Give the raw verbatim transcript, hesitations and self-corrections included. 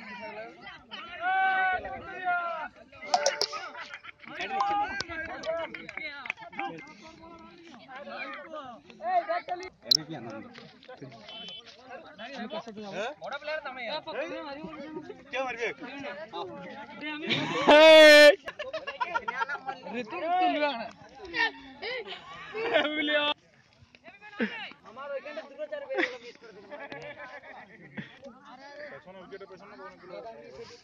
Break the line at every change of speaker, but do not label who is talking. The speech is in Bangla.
বড় প্লেয়ার নামে কে মারবে ঋতু তুলবা না আমার ওইখানে দুটো চার বের মিস করে দিলাম পেছনে উইকেটে পেছনে